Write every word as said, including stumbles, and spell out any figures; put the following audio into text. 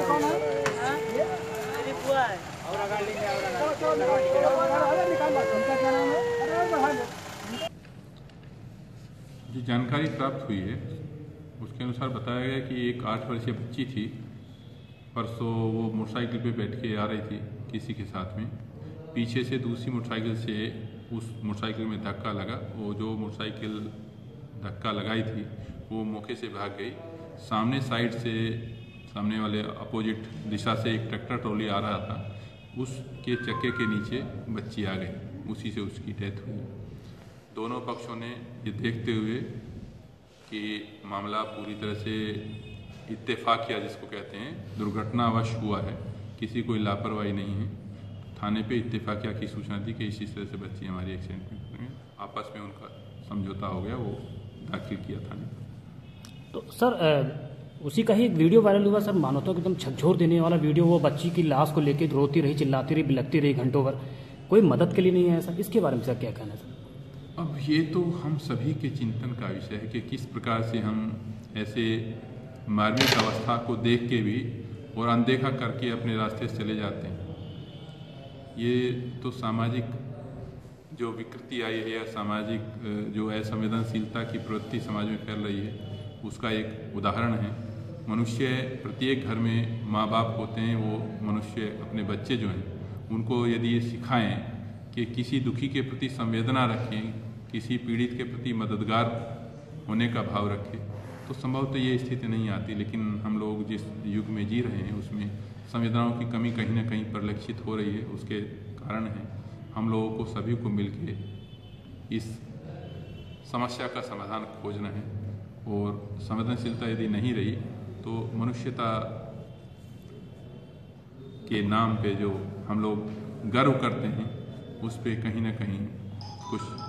जो जानकारी प्राप्त हुई है उसके अनुसार बताया गया कि एक आठ वर्षीय बच्ची थी। परसों वो मोटरसाइकिल पे बैठ के आ रही थी किसी के साथ में। पीछे से दूसरी मोटरसाइकिल से उस मोटरसाइकिल में धक्का लगा। वो जो मोटरसाइकिल धक्का लगाई थी वो मौके से भाग गई। सामने साइड से सामने वाले अपोजिट दिशा से एक ट्रैक्टर ट्रॉली आ रहा था, उसके चक्के के नीचे बच्ची आ गई, उसी से उसकी डेथ हुई। दोनों पक्षों ने ये देखते हुए कि मामला पूरी तरह से इत्तेफाकिया जिसको कहते हैं दुर्घटनावश हुआ है, किसी कोई लापरवाही नहीं है, थाने पे इत्तेफाकिया की सूचना दी कि इसी तरह से बच्ची हमारी एक्सीडेंट में हुई। आपस में उनका समझौता हो गया, वो दाखिल किया थाने पर। तो सर उसी का ही एक वीडियो वायरल हुआ सर, मानो तो एकदम झकझोर देने वाला वीडियो। वो बच्ची की लाश को लेकर रोती रही, चिल्लाती रही, बिलखती रही घंटों भर, कोई मदद के लिए नहीं आया सर। इसके बारे में सर क्या कहना है सर? अब ये तो हम सभी के चिंतन का विषय है कि किस प्रकार से हम ऐसे मार्मिक अवस्था को देख के भी और अनदेखा करके अपने रास्ते से चले जाते हैं। ये तो सामाजिक जो विकृति आई है या सामाजिक जो असंवेदनशीलता की प्रवृत्ति समाज में फैल रही है उसका एक उदाहरण है। मनुष्य प्रत्येक घर में माँ बाप होते हैं, वो मनुष्य अपने बच्चे जो हैं उनको यदि ये सिखाएं कि किसी दुखी के प्रति संवेदना रखें, किसी पीड़ित के प्रति मददगार होने का भाव रखें, तो संभवतः ये स्थिति नहीं आती। लेकिन हम लोग जिस युग में जी रहे हैं उसमें संवेदनाओं की कमी कहीं ना कहीं परिलक्षित हो रही है। उसके कारण है हम लोगों को सभी को मिलकर इस समस्या का समाधान खोजना है। और संवेदनशीलता यदि नहीं रही तो मनुष्यता के नाम पे जो हम लोग गर्व करते हैं उस पे कहीं ना कहीं कुछ